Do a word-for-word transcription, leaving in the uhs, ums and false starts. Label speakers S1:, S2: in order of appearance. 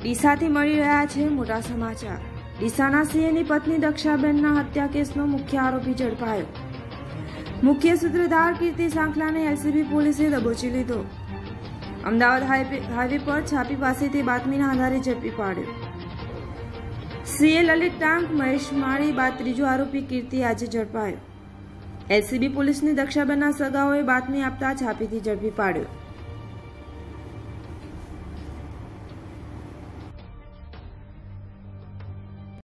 S1: ડીસાથી મળી રહ્યા છે મોટા સમાચાર। ડીસાના સીએની પત્ની દક્ષાબેનના હત્યા કેસનો મુખ્ય આરોપી ઝડપાયો। મુખ્ય સૂત્રધાર કીર્તિ સાંખલાને એલસીબી પોલીસે દબોચી લીધો। અમદાવાદ હાઈવે પર છાપી પાસેથી બાતમીના આધારે ઝડપી પાડ્યો। સીએ લલિત ટાંક મહેશ માળી બાદ ત્રીજો આરોપી કીર્તિ આજે ઝડપાયો। એલસીબી પોલીસની દક્ષાબેનના સગાઓએ બાતમી આપતા છાપીથી ઝડપી પાડ્યો।